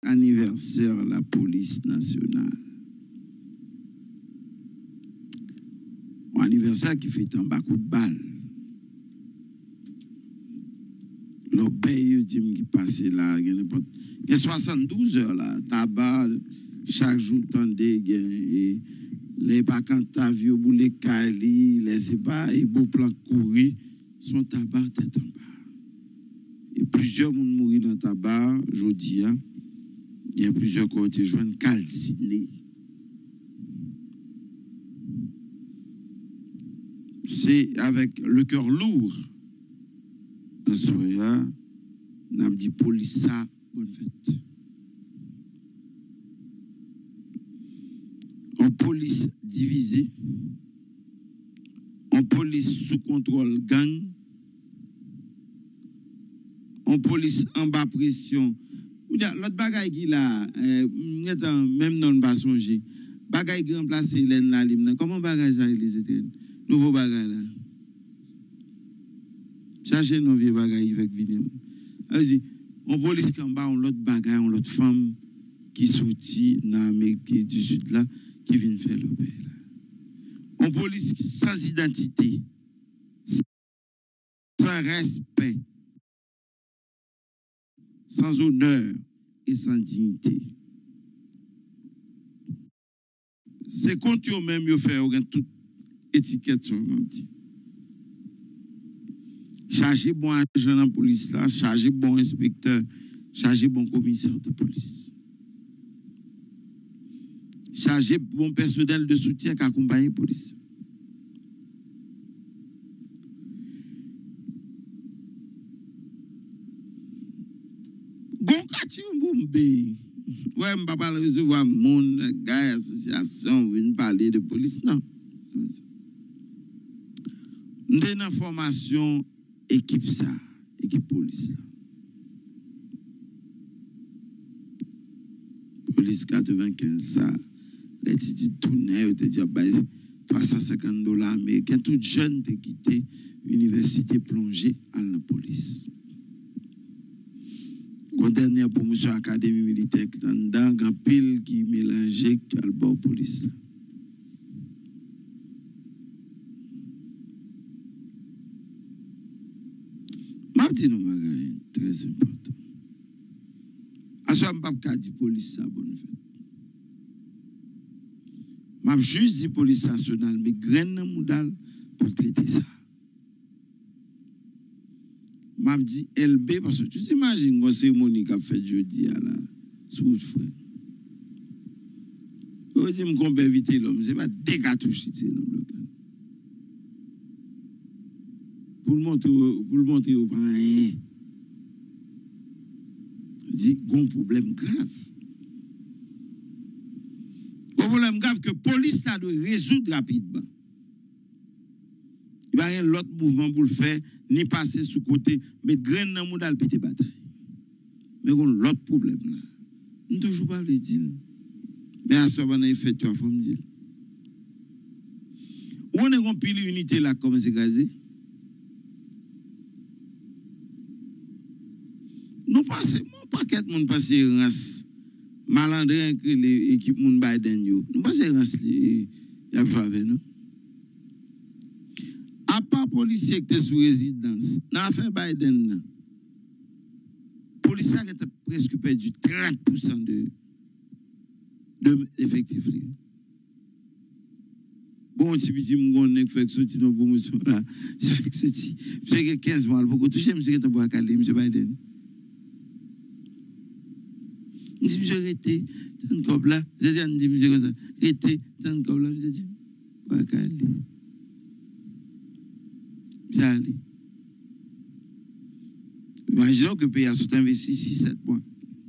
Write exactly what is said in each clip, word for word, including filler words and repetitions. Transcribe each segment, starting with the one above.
anniversaire la police nationale. Un anniversaire qui fait un bas coup de balle. L'obéi, qui passe là, il y a soixante-douze heures là, tabac, chaque jour, tendez, et les bacantas, vieux boulets, kali, les ébats, et beaux plans courir, sont tabac tête en bas. Et plusieurs monde mourir dans tabac, je dis, hein, il y a plusieurs côtés, joints calcinés. C'est avec le cœur lourd. Un soir, on a dit police ça, bonne fête. En police divisée, en police sous contrôle gang, en police en bas pression. L'autre bagaille qui là, même non pas songer. Bagaille qui remplace Hélène Lalim. Comment bagaille ça les éternes? Nouveau bagaille là. Cherchez nos vieux bagailles avec vidéo. Allez-y, on police qui en bas, on l'autre bagaille, on l'autre femme qui sortit dans l'Amérique du Sud là, qui vient faire le pays là. On police sans identité, sans respect, sans honneur et sans dignité. C'est contre eux-mêmes qu'ils font toute étiquette sur le dit. Chargez bon agent dans la police là, chargez bon inspecteur, chargez bon commissaire de police. Chargez bon personnel de soutien qui accompagne la police. Gon kati mbombe. Ouais, m'pa pas recevoir monde, gars, association, venir parler de police non. Nous avons une formation équipe ça, équipe police là. Police quatre-vingt-quinze ça, les petits tournaient, te dit trois cent cinquante dollars américains, tout jeune te quitté université plongée à la police. La dernière promotion académie militaire qui est dedans, grand pile qui mélangeait à le bord police là. Je dis nous, très important. À ce moment-là, je ne dis pas police ça, bonne fête. Je juste dit police nationale, mais graine moudal pour traiter ça. Je dis L B, parce que tu t'imagines une cérémonie qu'a fait jeudi là, sous le frère. Je dis qu'on peut éviter l'homme, ce n'est pas des cartouches, l'homme. Pour le montrer, pour le montrer au rien. Je dis, il y a un problème grave. Un problème grave que la police doit résoudre rapidement. Il n'y a rien d'autre mouvement pour le faire, ni passer sous côté, mais graine dans le monde à le péter bataille. Mais il y a l'autre problème là. Nous ne toujours pas le dire. Mais à ce moment-là, il fait trois fois me dire. Où on est rempli l'unité là, comme c'est gazé? Nous passons, mon paquet de monde passe race malandrin que l'équipe moun Biden yo. Nous passons race y a joué avec nous. À part policier qui était sous résidence, dans l'affaire Biden, policier qui était presque perdu trente pour cent de de l'effectif. Bon, si petit m'gonne qui fait sortir nos promotions là, j'ai fait que sorti, j'ai quinze mois pour toucher monsieur qui était pour caler monsieur Biden. Je dis, je arrêté, tant comme là, je dis, je dis, comme ça, arrêté, tant comme là, je dis, pas qu'à aller. Je aller. Imaginons que le pays a tout investi six sept mois.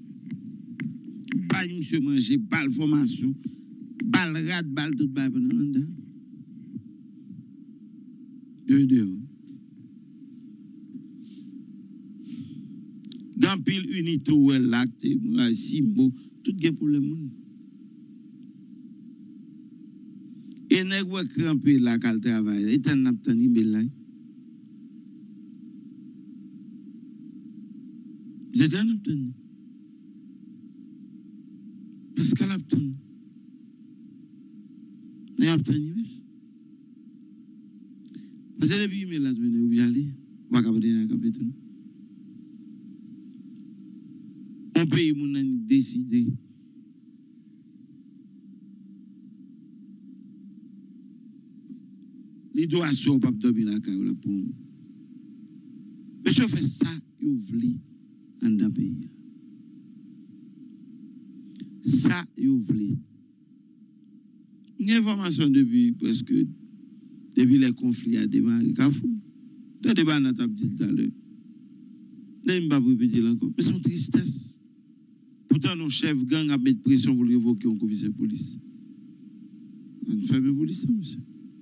Pas monsieur manger, pas de formation, pas de rad, pas de tout, pas de tout. Deux, deux. Dans pile unité ou l'acte, six mots, tout est pour le monde. Et n'est pas crampé là qu'elle travaille. Et t'en as obtenu là. C'est un obtenu. Parce qu'elle a obtenu. Elle a obtenu. Parce que depuis email là, tu venez où aller, on va capter un capitaine. On paye mon a décidé. Les doigts sont pas dormir la caille là pour. Monsieur fait ça, il ouvre en dans pays. Ça, il ouvre. Une information depuis presque depuis les conflits à démarrer. Kafou. T'as débat dans ta dit tout à l'heure. Je ne vais pas répéter encore. Mais c'est une tristesse. Pourtant, nos chefs gang a mis pression pour révoquer un commissaire de police. On fait une police, ça, monsieur.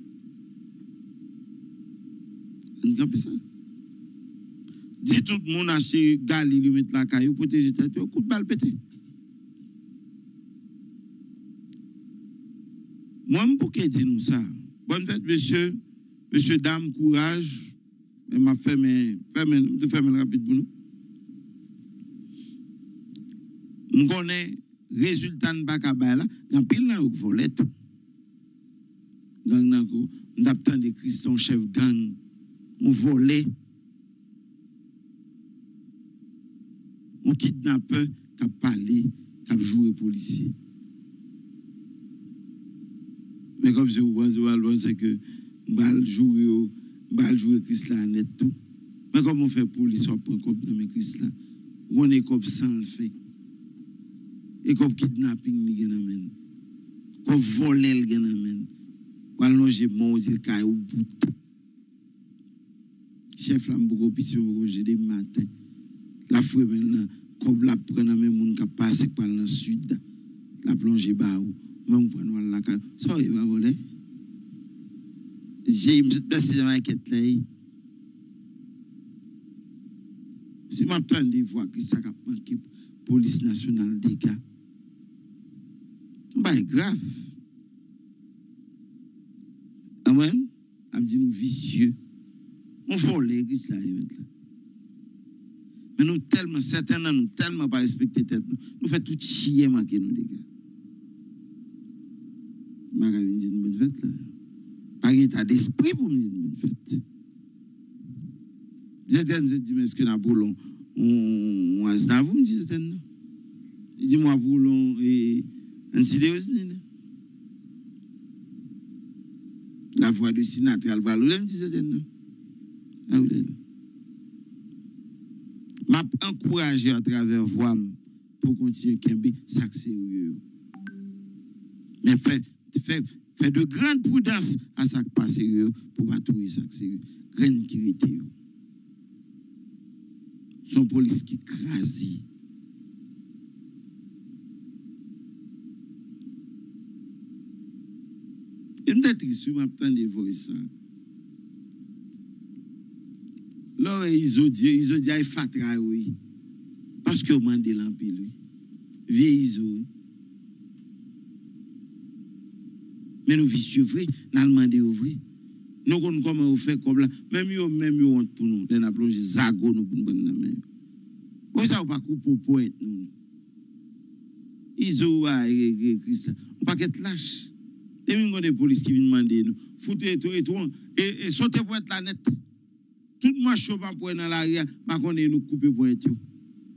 On a fait ça. Dis tout le monde acheter gali, lui mettre la caillou, protéger tête, coup de balle pété. Moi, pour que dire nous ça? Bonne fête, monsieur, monsieur, dame, courage. Et m'a fait mes, fait mes, de faire mes rapide pour nous. On connaît résultat de Bakaba là, dans pile là, on volait tout. Gang nan ko, on attend des Christian chef gang, on volait. On kidnappeur qui a parlé, qui a joué policier. Mais comme je vous pense, c'est que je joue, je joue Christ là net tout. Mais comme on fait police, on prend comme dans mes Christ là, on est comme sans le fait. Et comme kidnapping, ni gen comme voler le gen ou allonger mon il caille au bout. Chef là beaucoup petit beaucoup j'ai des matin. La fouille maintenant comme la prendre même moun qui passe par le sud, la plongée bas ou même prendre la caille. Ça il va voler. J'ai une petite personne dans la quête là. Si m'attends de voir que ça a manqué police nationale des cas. Bah, grave. Amen. A dit nous vicieux. On vole l'église là, mais nous tellement, certains nous tellement pas respecter tête. Nous faisons tout chier manquer nous, les gars. Je vais dire une bonne fête là. Pas d'état d'esprit pour me dire une bonne fête. Certains se disent, mais est-ce que Napoléon, on on a vous me dit certains non. Il dit moi Napoléon et un sidéos la voix de Sinatra, elle va le me dit certains non. Ah oui. M'a encouragé à travers voix pour continuer Kembe ça sérieux. Mais fait fait fait de grande prudence à ça pas sérieux pour pas trouver ça sérieux. Grande qualité. Son police qui crase. Et m'être triste, m'attend de voir ça. Là, ils ont dit, ils ont dit, il fatra, oui. Parce que on mande l'empile, oui. Vieux iso. Mais nous vicieux, vrai, nous avons demandé au vrai. Nous connaissons comment on fait comme là. Même yo, même yo honte pour nous. Nous avons plongé zago nous pour nous bonne main. Où ça, on pas couper pour poète nous. Iso, ah, Christ. On pas être lâche. Les gens de police qui viennent demander nous. Foutez tout et tout. Et sautez pour être la net. Tout le monde chauffe pour être dans l'arrière. Ma connaît nous couper pour être tout.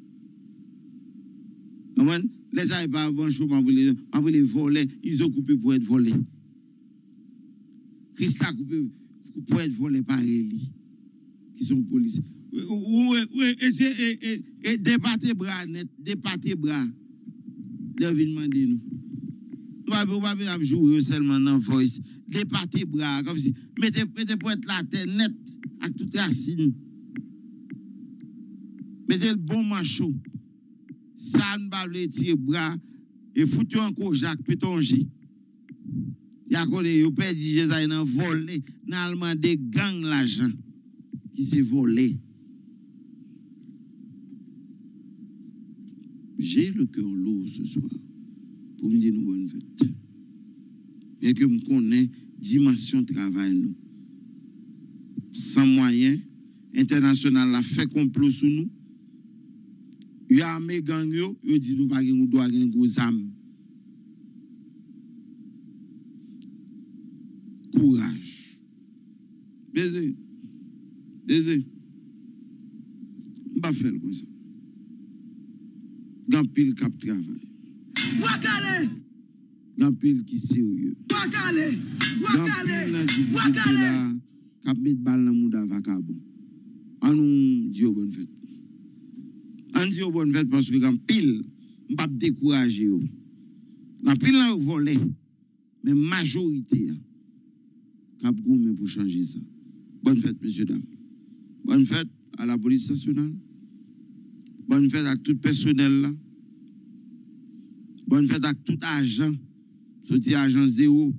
Les gens pas avant chauffe pour les voler. Ils ont coupé pour être volés. Christ a coupé pour être volé par Eli. Qui sont policiers. Et départez bras net. Départez bras. Ils viennent demander nous. Nous ne pouvons pas jouer seulement dans voice. Départez bras. Comme si. Mettez pour être la terre net. Avec toute racine. Mettez le bon macho. Ça ne va pas tirer bras. Et foutez encore Jacques Pétongi. Il y a qu'on est perdu, Jésus a volé, dans des gangs l'argent qui s'est volé. J'ai le cœur lourd ce soir pour me dire une bonne fête. Et que je connais dimension de travail nous. Sans moyens, international a fait complot sur nous. Il y a mes gangs, il dit nous pas nous doit gagner gros âmes. courage. Baiser. Baiser. Je ne vais pas faire comme ça. Gan pile cap travail. Wakale! Gan pile qui sérieux. Wakale! Gan pile nan difficulté là, cap met balle dans monde vacabon. On nous dit bonne fête. On dit bonne fête parce que gan pile m'pa décourager yo. Gan pile là volé. Mais majorité cap goumé pour changer ça. Bonne fête messieurs dames. Bonne fête à la police nationale. Bonne fête à tout personnel là. Bonne fête à tout agent. Sorti agent zéro.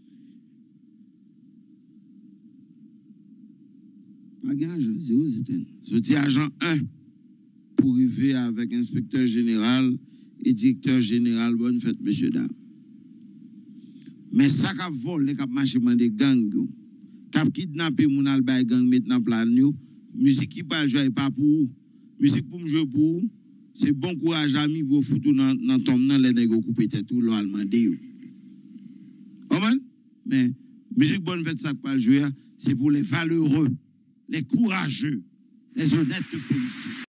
Pas agent zéro, c'était. Sorti agent un. Pour arriver avec inspecteur général et directeur général. Bonne fête, messieurs, dames. Mais ça qui a volé, qui a marché dans des gangs, qui a kidnappé mon albay gang maintenant plan, musique qui parle jouer pas pour vous. Musique pour me jouer pour vous. C'est bon courage, ami, pour foutre dans le tombe, dans les négos, couper tête, tout, l'allemand, comment? Mais, musique bonne fête, ça pas jouer, c'est pour les valeureux, les courageux, les honnêtes policiers.